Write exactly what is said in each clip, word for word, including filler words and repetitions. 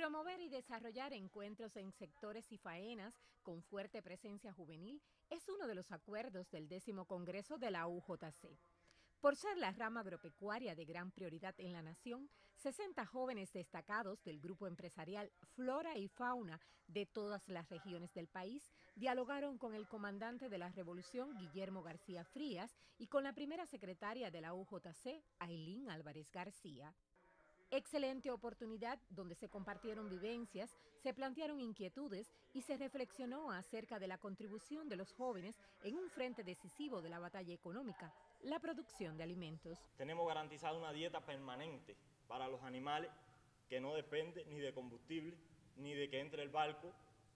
Promover y desarrollar encuentros en sectores y faenas con fuerte presencia juvenil es uno de los acuerdos del décimo Congreso de la U J C. Por ser la rama agropecuaria de gran prioridad en la nación, sesenta jóvenes destacados del grupo empresarial Flora y Fauna de todas las regiones del país dialogaron con el comandante de la Revolución, Guillermo García Frías, y con la primera secretaria de la U J C, Ailín Álvarez García. Excelente oportunidad donde se compartieron vivencias, se plantearon inquietudes y se reflexionó acerca de la contribución de los jóvenes en un frente decisivo de la batalla económica, la producción de alimentos. Tenemos garantizada una dieta permanente para los animales que no depende ni de combustible, ni de que entre el barco,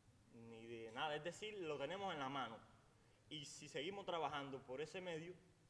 ni de nada. Es decir, lo tenemos en la mano. Y si seguimos trabajando por ese medio,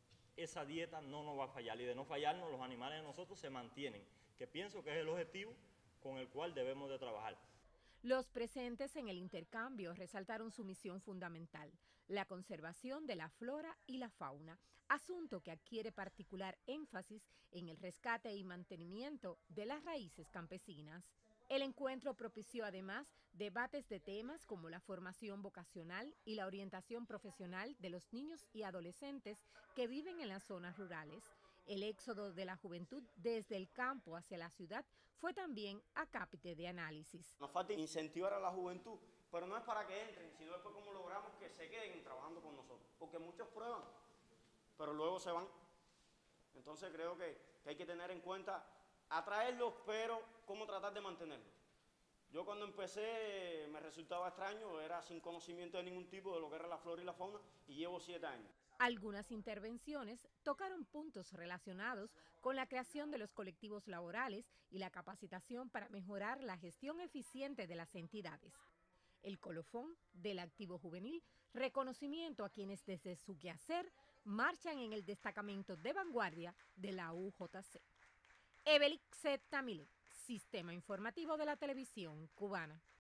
esa dieta no nos va a fallar. Y de no fallarnos, los animales de nosotros se mantienen, que pienso que es el objetivo con el cual debemos de trabajar. Los presentes en el intercambio resaltaron su misión fundamental, la conservación de la flora y la fauna, asunto que adquiere particular énfasis en el rescate y mantenimiento de las raíces campesinas. El encuentro propició además debates de temas como la formación vocacional y la orientación profesional de los niños y adolescentes que viven en las zonas rurales. El éxodo de la juventud desde el campo hacia la ciudad fue también acápite de análisis. Nos falta incentivar a la juventud, pero no es para que entren, sino después cómo logramos que se queden trabajando con nosotros. Porque muchos prueban, pero luego se van. Entonces creo que, que hay que tener en cuenta atraerlos, pero cómo tratar de mantenerlos. Yo cuando empecé me resultaba extraño, era sin conocimiento de ningún tipo de lo que era la flora y la fauna, y llevo siete años. Algunas intervenciones tocaron puntos relacionados con la creación de los colectivos laborales y la capacitación para mejorar la gestión eficiente de las entidades. El colofón del activo juvenil, reconocimiento a quienes desde su quehacer marchan en el destacamento de vanguardia de la U J C. Evelix Tamile, Sistema Informativo de la Televisión Cubana.